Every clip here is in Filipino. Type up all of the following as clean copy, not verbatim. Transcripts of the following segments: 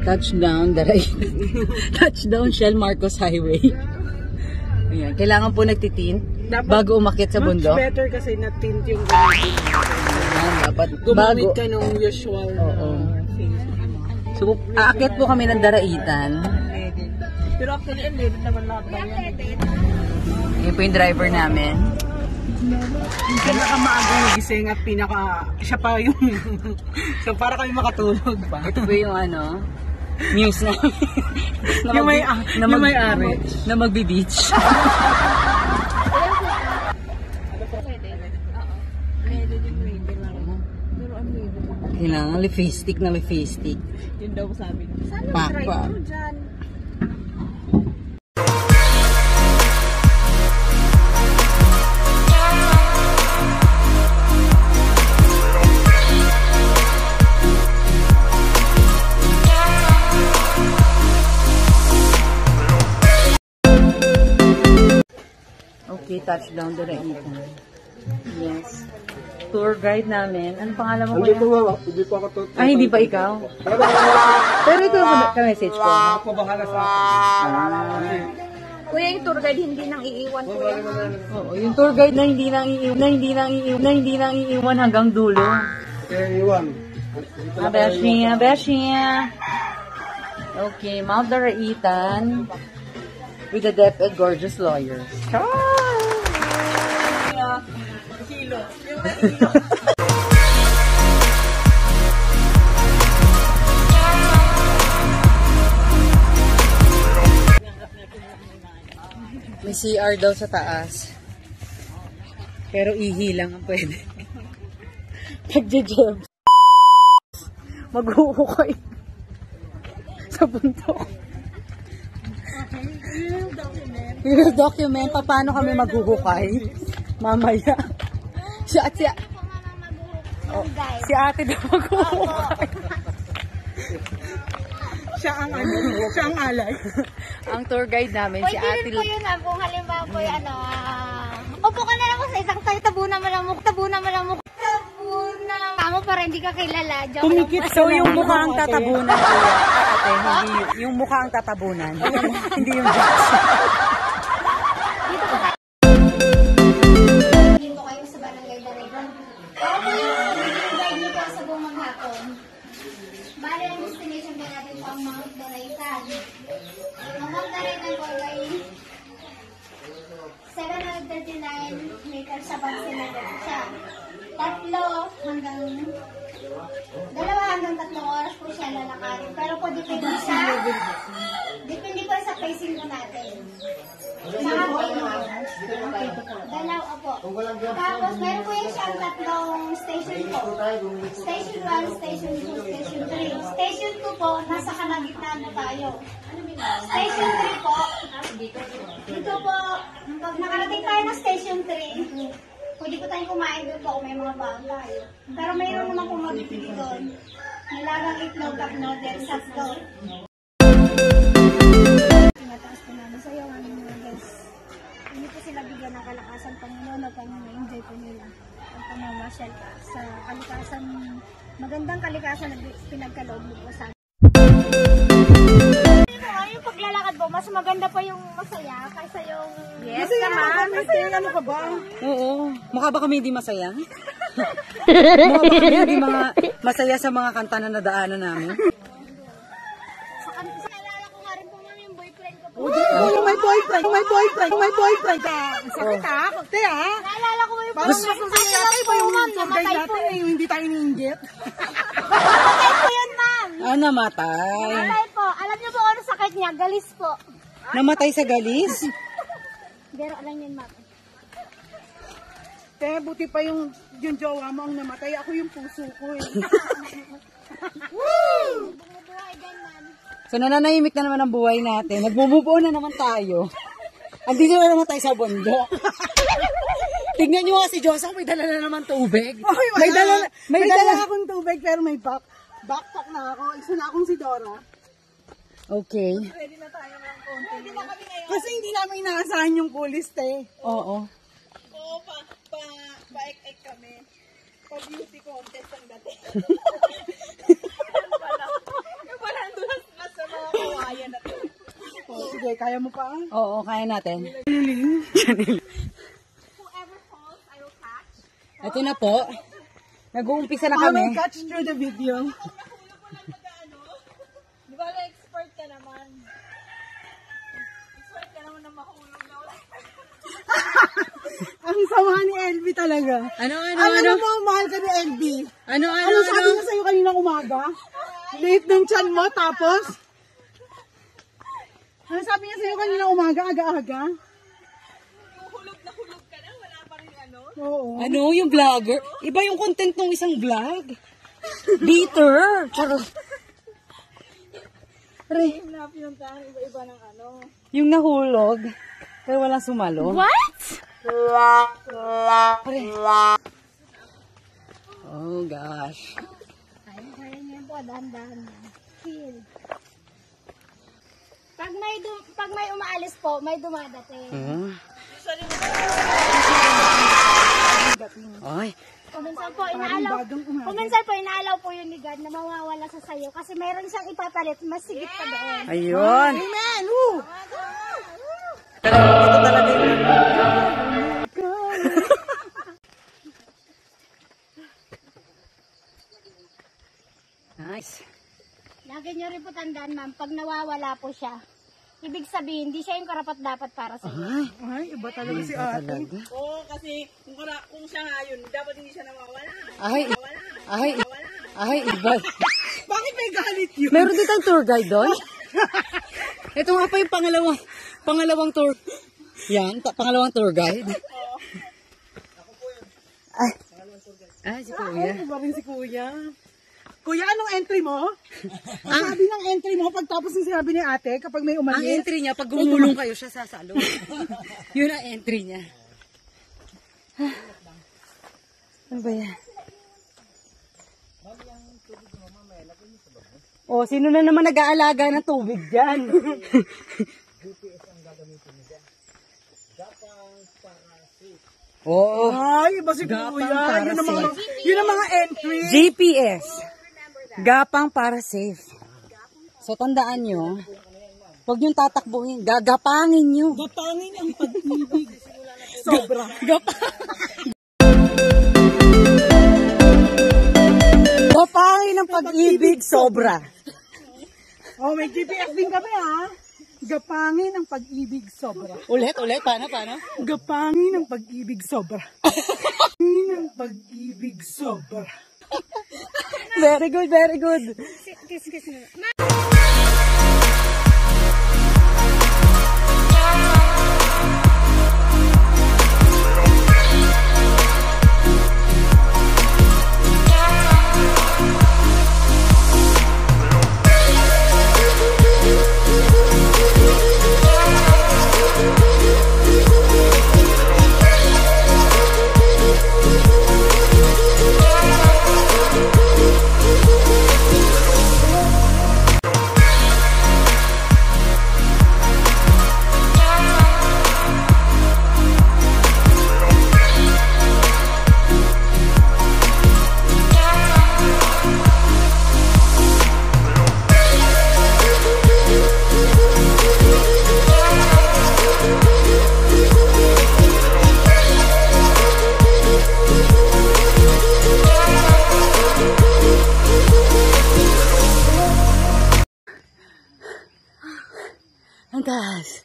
Touchdown, Daraitan. Touchdown, Shell Marcos Highway. Ayan, kailangan po nagtitint bago umakyat sa bundok. Much better kasi na-tint yung gamitin. Dapat gumamit ka ng usual. So, aakyat po kami ng Daraitan. Pero actually, hindi naman lahat na yan. Yan po yung driver namin. Pinakamaagang nagising at siya pa yung, so para kami makatulog pa. Ito po yung ano, muse namin. yung may-ari. Na magbi-beach. Kailangan lipstick na lipstick. Yun daw sabi. Pakpa. Okay, touchdown Daraitan. Yes. Tour guide namin. Ano pangalan mo kuya? Hindi po ako Ay, hindi ba ikaw? Pero ito ka-message ko. Ako bahala sa akin. Kuya, yung tour guide hindi nang iiwan kuya. Oo, yung tour guide na hindi nang iiwan hanggang dulo. Iwan. Beshi. Okay, Mount Daraitan with the DepEd gorgeous lawyers. May CR daw sa taas. Pero ihi lang ang pwede. Pag-jeb. Maghuhukay sa bundok. Real document. Paano kami maghuhukay? Mamaya. Si ate daw maghuhukay. Siya ang alay. Ang tour guide namin, si ate. Pwede rin po yun kung halimbawa po yung upo ka na lang sa isang tayo, tabunan mo lang mukha. Tama para hindi ka kilala. Kumikit. So yung mukha ang tatabunan, kuya. Ate, hindi yung mukha ang tatabunan. Hindi yung jokes. Dito kayo sa barangay Daraitan. Ako po yung guide niyo po sa buong maghapon. Bale, ang destination po natin po ang Mount Daraitan. Ang Mount Daraitan po ay 739 meters sa pagsinagod siya. 2 hanggang 3 oras po siya lalakarin. Pero po depende po sa pacing po natin. Dalawa po. Tapos meron po yung siyang 3 station po. Station 1, Station 2, Station 3. Station 2 po, nasa kalagitnaan na tayo. Station 3 po, dito po, pag nakarating tayo ng Station 3, pwede po tayong kumain doon po kung may mga baon tayo. Pero mayroon naman po mabibili doon. Nilagang itlog at noodles at doon. Tinataas po namin sa iyo, mga guys. Hindi po sila bigyan ng kalakasan Panginoon na pang-enjoy po nila. Ang pamamasyal sa kalikasan, magandang kalikasan na pinagkaloob mo po sa amin. Yung paglalakad po, mas maganda pa yung masaya kaysa yung... Yes naman. Masaya ano ka ba? Oo. Mukha ba kami hindi masaya? Mukha ba kami hindi masaya sa mga kanta na nadaanan namin? Naalala ko nga rin po yung boyfriend ko po. Yung may boyfriend ka. Sakit ha? Kunti ha? Naalala ko yung Parang masasaya tayo ba yung tour guide natin eh, yung hindi tayo iniinggit? Namatay po yun, ma'am. Namatay. Namatay po. Alam niyo po ano sakit niya? Galis po. Namatay sa galis? Pero alam yun, ma'am. Kaya buti pa yung jowa mo ang namatay. Ako yung puso ko eh. Bumubuhay din, ma'am. So nananahimik na naman ang buhay natin. Nagmumubuo na naman tayo. Andito na naman tayo sa bundok. Tignan nyo nga si Joseph, may dala na naman tubig. Okay, may dala akong tubig pero may backpack na ako. Isa na akong si Dora. Okay. Ready na tayo ng konti. Kasi hindi namin inaasahan yung coolest eh. Oo. Oo, pa-ek-ek kami. Pa-beauty contest ang dati. Yung pala, nandun na sige, kaya mo pa. Oo, kaya natin. Ito na po. Nag-uumpisa na I will kami. catch through the video. Di ba expert ka naman? Expert ka naman na mahulog na wala. Ang sama ni LB talaga. Ano? Alam mo, mahal ka ni LB. Ano? Ano sabi niya sa'yo kanina umaga? Late ng tiyan mo, tapos? Ano sabi niya sa'yo kanina umaga, aga-aga? Hulog ka na, wala pa rin ano. Oo. Ano? Yung vlogger? Iba yung content ng isang vlog. Bitter. Charot. Yung napinuntahan, iba-iba ng ano. Yung nahulog. Pero walang sumalo. What? Oh gosh. Kaya niyo po, dahan-dahan na. Feel. Pag may umaalis po, may dumadating. Ay. Kuminsan po inaalaw po yun ni God na mawawala sa sayo kasi mayroon siyang ipapalit mas sigit pa doon. Ayun. Amen! Woo! Ito talaga yung nice. Lagi niyo rin po tandaan, ma'am, pag nawawala po siya, ibig sabihin, hindi siya yung karapat-dapat para sa iyo. Ay, iba talaga si ate. Oo, kasi kung siya nga yun, dapat hindi siya nawawala. Ay, iba. Bakit may galit yun? Meron din tayong tour guide doon. Ito nga pa yung pangalawang tour. Yan, pangalawang tour guide. Ay, si Kuya. Ay, iba rin si Kuya. Kuya, anong entry mo? Ang sabi ng entry mo, pagtapos ng sinabi ni ate, kapag may Ang umalis, entry niya, pag gumulong kayo, siya sasalo. Yun ang entry niya. Ano ba yan? O, sino na naman nag-aalaga ng tubig dyan? GPS ang gagamitin niya. Gapang para safe. Oo. ay, iba si Kuya. Yun ang mga entry. GPS. Gapang para safe. So, tandaan nyo, huwag nyo tatakbuhin. Gagapangin nyo. Gapangin ang pag-ibig. Sobra. Gapangin ang pag-ibig sobra. Oh, may GPS din kami ha. Gapangin ang pag-ibig sobra. Ulit. Paano? Gapangin ang pag-ibig sobra. Gapangin ang pag-ibig sobra. Very good. Kiss mo. Ang taas.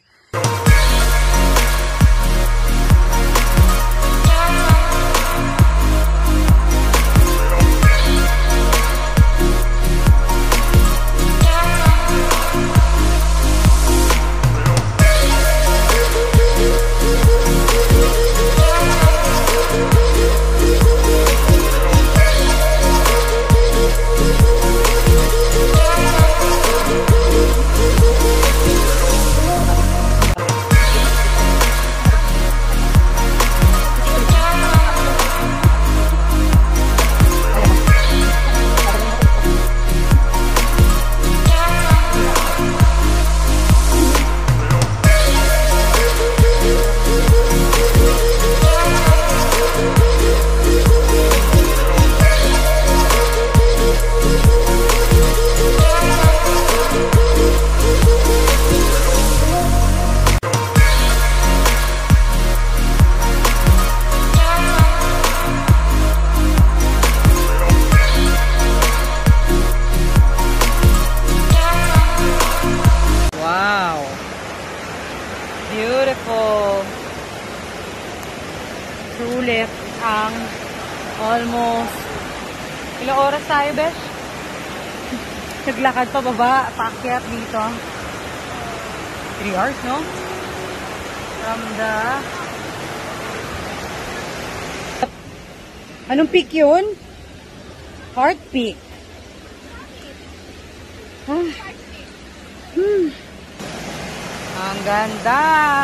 oras tayo, besh? Naglakad pa baba, paakyat dito. 3 hours, no? From the... Anong peak yun? Heart peak. Ah. Ang ganda!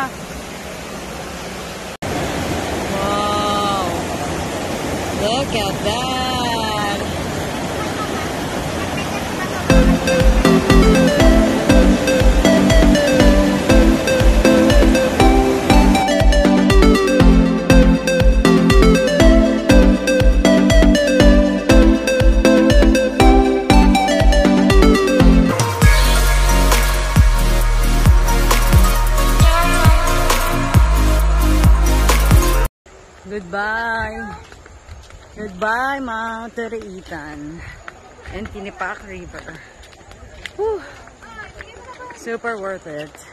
Wow! Look at that! Goodbye. Goodbye, Mount Daraitan and Tinapak River. Whew. Super worth it.